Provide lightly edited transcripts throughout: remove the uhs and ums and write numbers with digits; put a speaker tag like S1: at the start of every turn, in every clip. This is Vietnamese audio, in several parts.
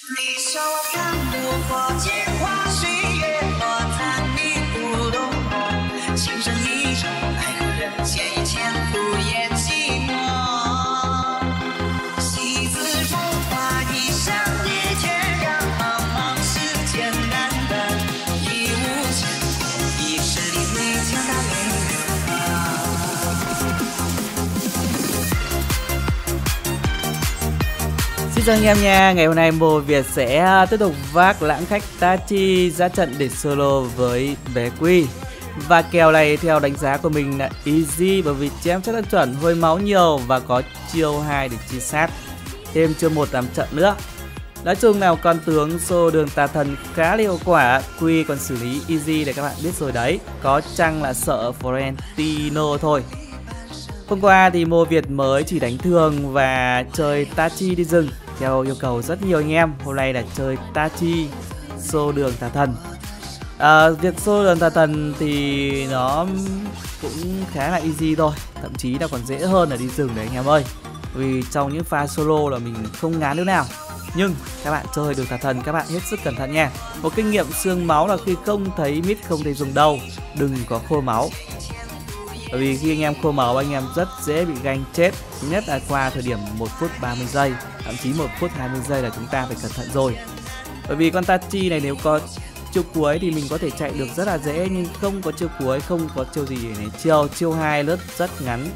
S1: 你笑我看炉火见花水月落残你不懂我情深意重爱个人间一千苦也寂寞戏子如花一生一天让茫茫世间难得一无前途一世里最强大美人
S2: Xin chào anh em nha, ngày hôm nay Mô Việt sẽ tiếp tục vác lãng khách Tachi ra trận để solo với bé Quy. Và kèo này theo đánh giá của mình là easy bởi vì chém rất là chuẩn, hơi máu nhiều và có chiêu 2 để truy sát. Thêm chiêu 1 làm trận nữa. Nói chung nào con tướng xô đường tà thần khá là hiệu quả, Quy còn xử lý easy để các bạn biết rồi đấy. Có chăng là sợ Florentino thôi. Hôm qua thì Mô Việt mới chỉ đánh thường và chơi Tachi đi rừng theo yêu cầu rất nhiều anh em. Hôm nay là chơi Tachi xô đường tà thần. Việc xô đường tà thần thì nó cũng khá là easy thôi, thậm chí là còn dễ hơn là đi rừng đấy anh em ơi. Vì trong những pha solo là mình không ngán nữa nào. Nhưng các bạn chơi đường tà thần các bạn hết sức cẩn thận nha. Một kinh nghiệm xương máu là khi không thấy mid, không thấy dùng đâu, đừng có khô máu. Bởi vì khi anh em khô máu anh em rất dễ bị ganh chết. Thứ nhất là qua thời điểm 1 phút 30 giây, thậm chí 1 phút 20 giây là chúng ta phải cẩn thận rồi. Bởi vì con Tachi này nếu có chiêu cuối thì mình có thể chạy được rất là dễ, nhưng không có chiêu cuối, không có chiêu gì để này chiêu 2 lướt rất ngắn.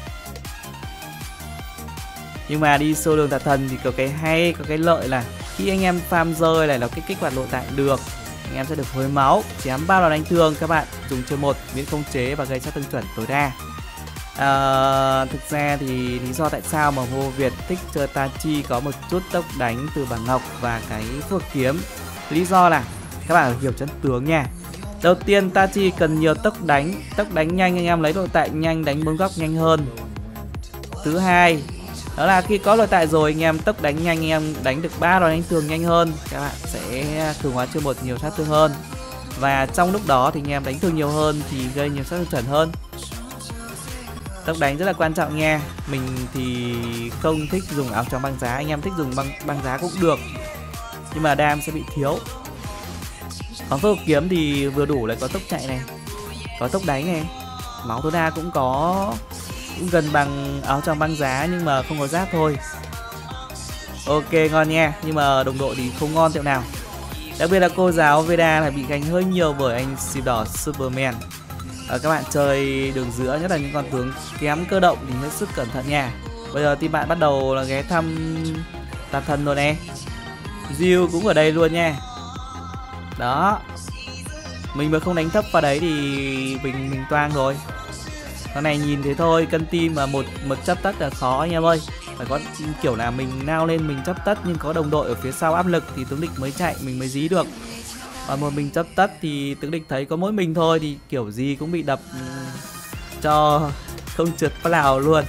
S2: Nhưng mà đi solo đường tà thần thì có cái hay, có cái lợi là khi anh em farm rơi này là cái kích hoạt nội tạng được, anh em sẽ được hồi máu, chém bao lần đánh thường các bạn dùng chiêu 1 miễn khống chế và gây sát thương chuẩn tối đa. Thực ra thì lý do tại sao mà Mô Việt thích chơi Tachi có một chút tốc đánh từ bảng ngọc và cái phước kiếm. Lý do là các bạn hiểu chân tướng nha. Đầu tiên Tachi cần nhiều tốc đánh nhanh anh em lấy nội tạng nhanh, đánh bơm góc nhanh hơn. Thứ hai đó là khi có nội tại rồi anh em tốc đánh nhanh, anh em đánh được 3 đòn đánh thường nhanh hơn, các bạn sẽ cường hóa chiêu 1 nhiều sát thương hơn. Và trong lúc đó thì anh em đánh thường nhiều hơn thì gây nhiều sát thương chuẩn hơn. Tốc đánh rất là quan trọng nha. Mình thì không thích dùng áo choàng băng giá, anh em thích dùng băng giá cũng được, nhưng mà đam sẽ bị thiếu. Còn phước kiếm thì vừa đủ, lại có tốc chạy này, có tốc đánh này, máu tối đa cũng có, cũng gần bằng áo choàng băng giá nhưng mà không có giáp thôi. Ok ngon nha, nhưng mà đồng đội thì không ngon tẹo nào. Đặc biệt là cô giáo Veda là bị gánh hơi nhiều bởi anh xịp đỏ Superman. Các bạn chơi đường giữa, nhất là những con tướng kém cơ động thì hết sức cẩn thận nha. Bây giờ team bạn bắt đầu là ghé thăm tà thần rồi nè. Jill cũng ở đây luôn nha. Đó, mình mà không đánh thấp vào đấy thì mình toang rồi. Con này nhìn thế thôi, cân team mà một chấp tất là khó anh em ơi. Phải có kiểu là mình nao lên mình chấp tất nhưng có đồng đội ở phía sau áp lực thì tướng địch mới chạy, mình mới dí được. Còn một mình chấp tất thì tướng địch thấy có mỗi mình thôi thì kiểu gì cũng bị đập cho không trượt phát nào luôn.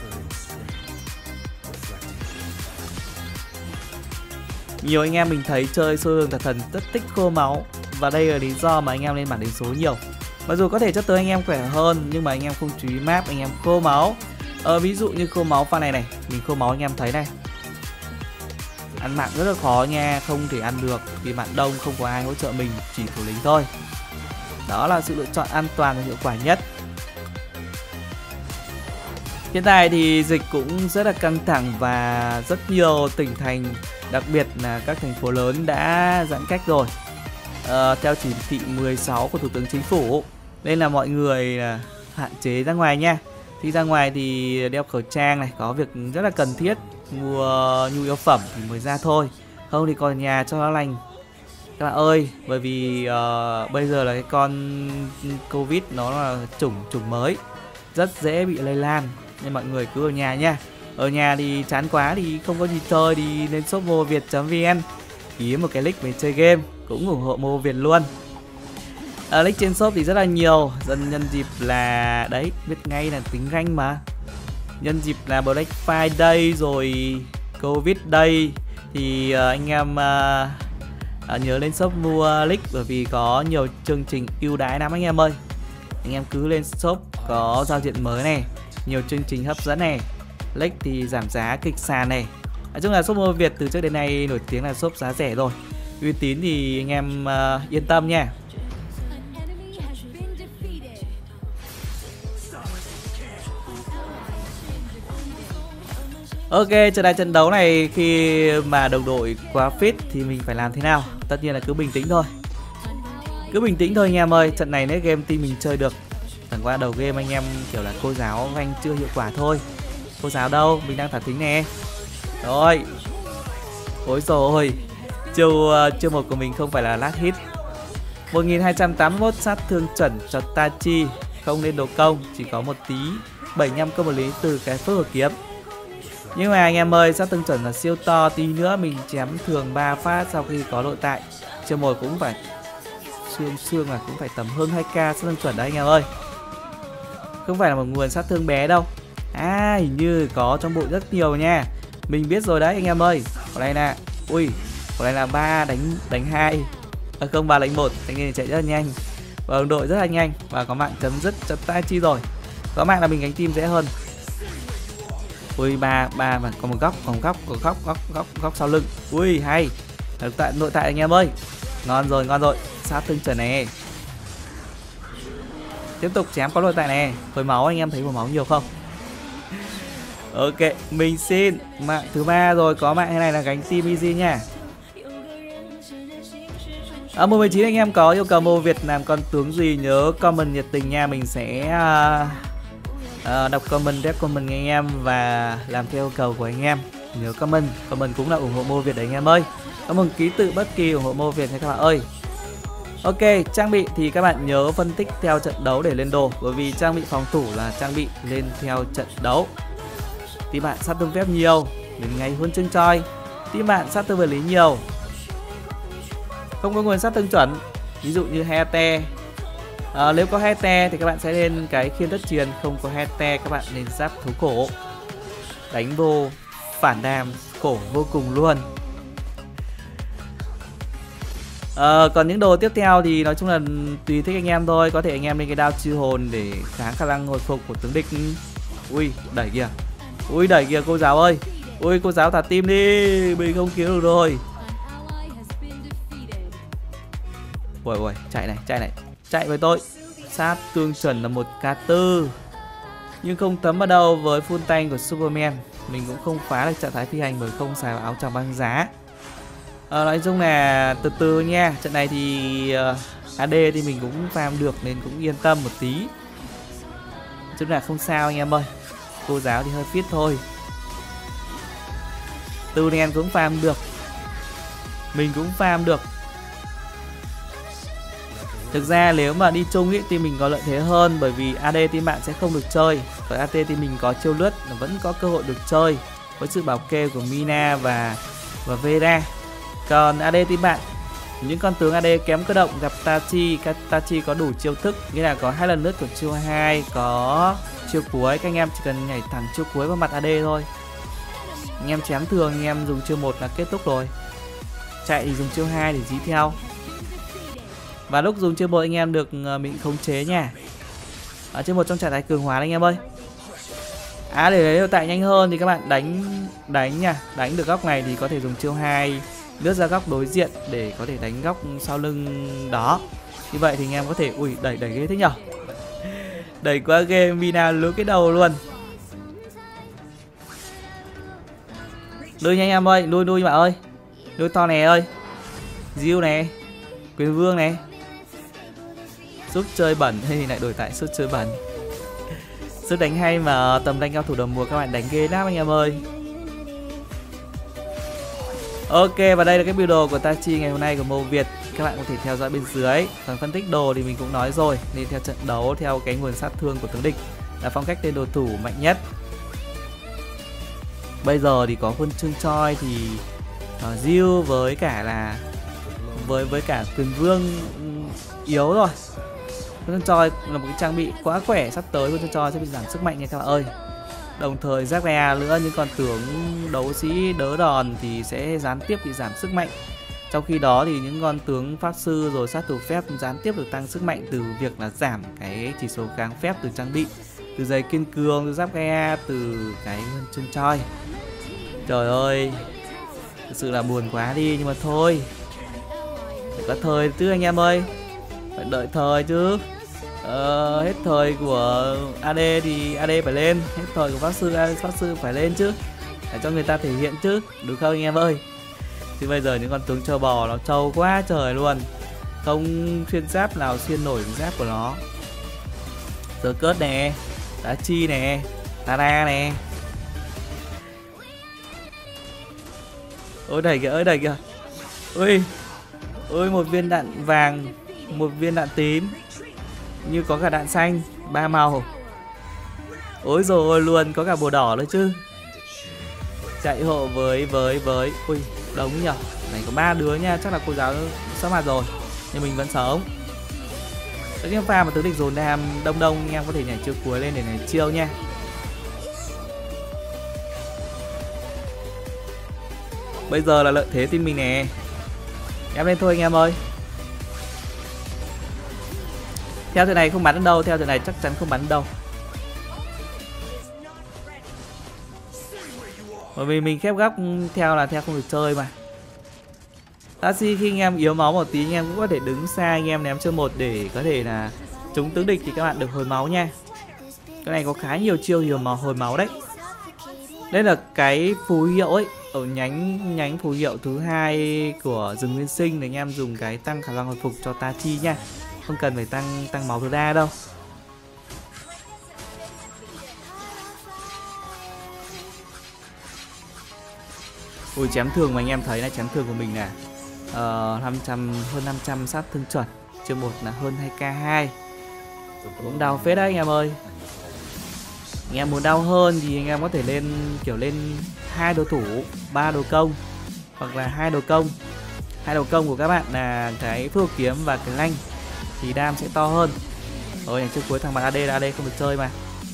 S2: Nhiều anh em mình thấy chơi xô đường tà thần rất thích khô máu, và đây là lý do mà anh em lên bảng đến số nhiều. Mặc dù có thể chất tới anh em khỏe hơn nhưng mà anh em không chú ý map, anh em khô máu. Ví dụ như khô máu pha này này, mình khô máu anh em thấy này, ăn mạng rất là khó nha, không thể ăn được vì bạn đông, không có ai hỗ trợ mình, chỉ thủ lĩnh thôi. Đó là sự lựa chọn an toàn và hiệu quả nhất. Hiện tại thì dịch cũng rất là căng thẳng và rất nhiều tỉnh thành, đặc biệt là các thành phố lớn đã giãn cách rồi. Theo chỉ thị 16 của Thủ tướng Chính phủ, nên là mọi người hạn chế ra ngoài nha. Khi ra ngoài thì đeo khẩu trang này, có việc rất là cần thiết mua nhu yếu phẩm thì mới ra thôi, không thì còn ở nhà cho nó lành các bạn ơi. Bởi vì bây giờ là cái con Covid nó là chủng mới, rất dễ bị lây lan, nên mọi người cứ ở nhà nha. Ở nhà thì chán quá thì không có gì chơi thì lên shop moviet.vn ký một cái link về chơi game, cũng ủng hộ Mô Việt luôn. Link trên shop thì rất là nhiều, nhân dịp là đấy, biết ngay là tính ganh mà. Nhân dịp là Black Friday rồi Covid Day thì anh em nhớ lên shop mua link, bởi vì có nhiều chương trình ưu đãi lắm anh em ơi. Anh em cứ lên shop có giao diện mới này, nhiều chương trình hấp dẫn này, link thì giảm giá kịch sàn này. Nói chung là shop mua Việt từ trước đến nay nổi tiếng là shop giá rẻ rồi, uy tín thì anh em yên tâm nha. Ok, trở lại trận đấu này khi mà đồng đội quá fit thì mình phải làm thế nào? Tất nhiên là cứ bình tĩnh thôi. Cứ bình tĩnh thôi anh em ơi, trận này nếu game team mình chơi được. Chẳng qua đầu game anh em kiểu là cô giáo anh chưa hiệu quả thôi. Cô giáo đâu, mình đang thả thính nè. Rồi. Ôi rồi. Chiêu một của mình không phải là last hit. 1281 sát thương chuẩn cho Tachi, không nên đồ công, chỉ có một tí 75 công vật lý từ cái phước hợp kiếm. Nhưng mà anh em ơi, sát thương chuẩn là siêu to, tí nữa mình chém thường 3 phát sau khi có nội tại. Chiêu một cũng phải xương là cũng phải tầm hơn 2k sát thương chuẩn đấy anh em ơi. Không phải là một nguồn sát thương bé đâu. Hình như có trong bộ rất nhiều nha. Mình biết rồi đấy anh em ơi. Còn đây là ui, còn đây là 3 đánh 2. Không, 3 đánh 1, anh em chạy rất là nhanh. Và đồng đội rất là nhanh và có mạng chấm dứt cho Tachi rồi. Có mạng là mình gánh team dễ hơn. Ui, ba mà có một góc sau lưng. Ui hay. Nội tại anh em ơi. Ngon rồi. Sát thương chuẩn này. Tiếp tục chém có nội tại này. Hồi máu anh em thấy hồi máu nhiều không? Ok, mình xin mạng thứ 3 rồi, có mạng thế này là gánh team easy nha. Ở 19 anh em có yêu cầu Mô Việt làm con tướng gì nhớ comment nhiệt tình nha, mình sẽ đọc comment, rep comment anh em và làm theo yêu cầu của anh em. Nhớ comment cũng là ủng hộ Mô Việt đấy anh em ơi. Có một ký tự bất kỳ ủng hộ Mô Việt hay các bạn ơi. Ok, trang bị thì các bạn nhớ phân tích theo trận đấu để lên đồ, bởi vì trang bị phòng thủ là trang bị lên theo trận đấu. Tí bạn sát thương phép nhiều, đến ngày huân chương choi. Tí bạn sát thương vật lý nhiều, không có nguồn sát thương chuẩn, ví dụ như Hete. Nếu có Hete thì các bạn sẽ lên cái khiên đất truyền, không có Hete các bạn nên giáp thú cổ. Đánh vô phản đam cổ vô cùng luôn. Còn những đồ tiếp theo thì nói chung là tùy thích anh em thôi. Có thể anh em lên cái đao chiêu hồn để kháng khả năng hồi phục của tướng địch. Ui, đẩy kìa. Ui, đẩy kìa cô giáo ơi. Ui, cô giáo thả tim đi, mình không cứu được rồi. Ui, chạy này, chạy với tôi. Sát thương chuẩn là 1k4, nhưng không thấm vào đâu với full tank của Superman. Mình cũng không phá được trạng thái phi hành bởi không xài áo choàng băng giá. Nói chung là từ từ nha. Trận này thì AD thì mình cũng farm được nên cũng yên tâm một tí. Chứ là không sao anh em ơi. Cô giáo thì hơi fit thôi. Từ đen cũng farm được, mình cũng farm được. Thực ra nếu mà đi chung ý, thì mình có lợi thế hơn, bởi vì AD team bạn sẽ không được chơi. Còn AD thì mình có chiêu lướt là vẫn có cơ hội được chơi với sự bảo kê của Mina và Vera. Còn AD team bạn, những con tướng AD kém cơ động gặp Tachi có đủ chiêu thức, nghĩa là có 2 lần lướt của chiêu 2, có chiêu cuối, các anh em chỉ cần nhảy thẳng chiêu cuối vào mặt AD thôi. Anh em chém thường anh em dùng chiêu 1 là kết thúc rồi. Chạy thì dùng chiêu 2 để dí theo. Và lúc dùng chiêu 1 anh em được mình khống chế nha. Ở chiêu 1 trong trạng thái cường hóa anh em ơi. Để lấy hiệu tại nhanh hơn thì các bạn đánh nha. Đánh được góc này thì có thể dùng chiêu 2 lướt ra góc đối diện để có thể đánh góc sau lưng đó. Như vậy thì anh em có thể đẩy ghê thế nhở. Đẩy quá ghê, Mina lú cái đầu luôn. Lui nha anh em ơi, lui bạn ơi. Lui to nè ơi. Diêu nè, Quyền Vương này. Giúp chơi bẩn hay lại đổi tại sức chơi bẩn. Sức đánh hay mà tầm đánh cao thủ đầu mùa các bạn đánh ghê lắm anh em ơi. Ok, và đây là cái biểu đồ của Tachi ngày hôm nay của Mô Việt. Các bạn có thể theo dõi bên dưới. Phần phân tích đồ thì mình cũng nói rồi, nên theo trận đấu theo cái nguồn sát thương của tướng địch là phong cách tên đồ thủ mạnh nhất. Bây giờ thì có huân chương choi thì Diêu với cả là với cả Quyền Vương yếu rồi. Huân chương choi là một cái trang bị quá khỏe, sắp tới huân chương choi sẽ bị giảm sức mạnh nha các bạn ơi. Đồng thời Zagreya nữa, những con tướng đấu sĩ đỡ đòn thì sẽ gián tiếp bị giảm sức mạnh. Trong khi đó thì những con tướng pháp sư rồi sát thủ phép gián tiếp được tăng sức mạnh từ việc là giảm cái chỉ số kháng phép từ trang bị, từ giày kiên cường, từ Zagreya, từ cái huân chương choi. Trời ơi, thực sự là buồn quá đi, nhưng mà thôi, phải có thời chứ anh em ơi, phải đợi thời chứ. Hết thời của AD thì AD phải lên, hết thời của pháp sư phải lên chứ, để cho người ta thể hiện chứ, đúng không anh em ơi? Thì bây giờ những con tướng trâu bò nó trâu quá trời luôn, không xuyên giáp nào xuyên nổi giáp của nó. Giờ cớt nè, đá chi nè, Tara nè. Ôi đầy kìa, ôi đầy kìa. Ôi một viên đạn vàng, một viên đạn tím, như có cả đạn xanh, 3 màu. Ôi rồi luôn, có cả bùa đỏ nữa chứ. Chạy hộ với ui đống nhỉ. Này có 3 đứa nha, chắc là cô giáo sắp mặt rồi, nhưng mình vẫn sống. Tất nhiên pha mà tướng địch dồn đam đông anh em có thể nhảy chiêu cuối lên để nhảy chiêu nha. Bây giờ là lợi thế team mình nè. Em lên thôi anh em ơi. Theo trận này không bắn được đâu, theo trận này chắc chắn không bắn đâu. Bởi vì mình khép góc theo là theo không được chơi mà. Taxi khi anh em yếu máu một tí anh em cũng có thể đứng xa anh em ném chiêu 1 để có thể là chống tướng địch thì các bạn được hồi máu nha. Cái này có khá nhiều chiêu hồi máu đấy. Đây là cái phù hiệu ấy, ở nhánh phù hiệu thứ 2 của rừng nguyên sinh để anh em dùng cái tăng khả năng hồi phục cho Tachi nha. Không cần phải tăng máu tối đa đâu. Ui chém thường mà anh em thấy là chém thường của mình nè. 500 hơn 500 sát thương chuẩn, chiêu 1 là hơn 2k2. Cũng đau phết đấy anh em ơi. Anh em muốn đau hơn thì anh em có thể lên kiểu lên 2 đồ thủ, 3 đồ công, hoặc là 2 đồ công. 2 đồ công của các bạn là cái phước kiếm và cái lanh thì đam sẽ to hơn. Rồi trước cuối thằng bạn AD là AD không được chơi mà.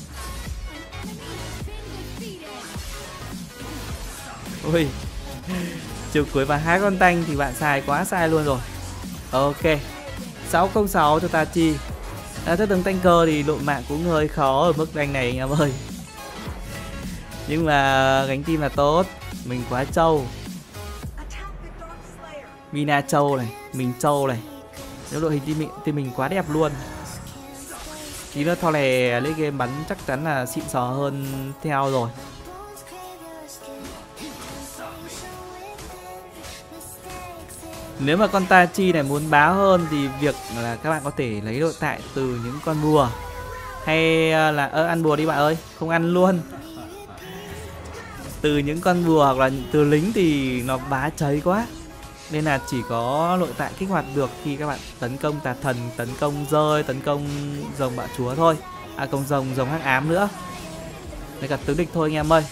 S2: Ui, chiều cuối và 2 con tanh thì bạn sai quá sai luôn rồi. Ok, 606 cho Tachi. Theo tướng tanker thì độ mạng cũng hơi khó ở mức rank này anh em ơi. Nhưng mà gánh team là tốt, mình quá trâu. Mina trâu này, mình trâu này. Nếu đội hình team mình quá đẹp luôn. Tí nữa thò lè lấy game bắn chắc chắn là xịn sò hơn theo rồi. Nếu mà con Tachi này muốn bá hơn thì việc là các bạn có thể lấy nội tại từ những con bùa. Hay là ăn bùa đi bạn ơi, không ăn luôn. Từ những con bùa hoặc là từ lính thì nó bá cháy quá. Nên là chỉ có nội tại kích hoạt được khi các bạn tấn công tà thần, tấn công rơi, tấn công rồng bạo chúa thôi. À công rồng hắc ám nữa. Để cả tướng địch thôi anh em ơi.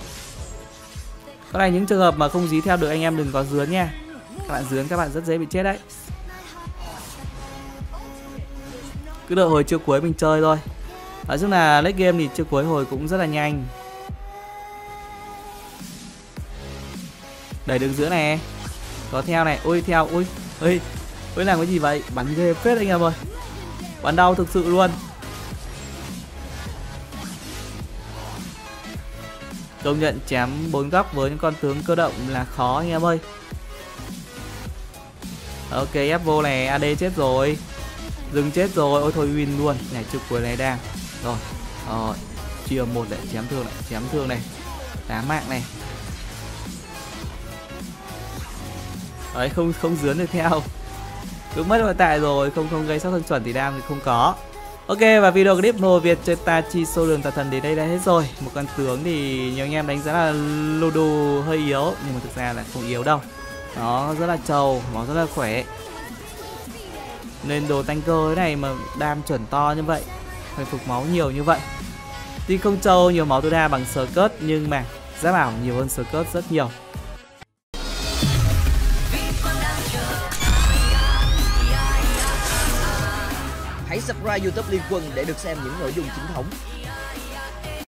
S2: Có này những trường hợp mà không dí theo được anh em đừng có dướn nha. Các bạn dướn các bạn rất dễ bị chết đấy. Cứ đợi hồi chiêu cuối mình chơi thôi. Nói chung là late game thì chiêu cuối hồi cũng rất là nhanh. Đẩy đường giữa này. Có theo này, ui theo, ui làm cái gì vậy? Bắn ghê phết anh em ơi. Bắn đau thực sự luôn. Công nhận chém 4 góc với những con tướng cơ động là khó anh em ơi. Ok ép vô này, AD chết rồi. Dừng chết rồi, ôi thôi win luôn. Này trực cuối này đang. Rồi. Chia 1 lại chém thương này. Đá mạng này. Đấy không dướn được theo. Cứ mất nội tại rồi, không gây sát thương chuẩn thì đam thì không có. Ok và video clip Nô Việt chơi Tachi Sô Đường Tà Thần đến đây đã hết rồi. Một con tướng thì nhiều anh em đánh giá là Ludo hơi yếu, nhưng mà thực ra là không yếu đâu. Nó rất là trâu, nó rất là khỏe. Nên đồ tanker thế này mà đam chuẩn to như vậy, hồi phục máu nhiều như vậy. Tuy không trâu nhiều máu tối đa bằng Skirt nhưng mà giá bảo nhiều hơn Skirt rất nhiều.
S3: Hãy subscribe YouTube Liên Quân để được xem những nội dung chính thống.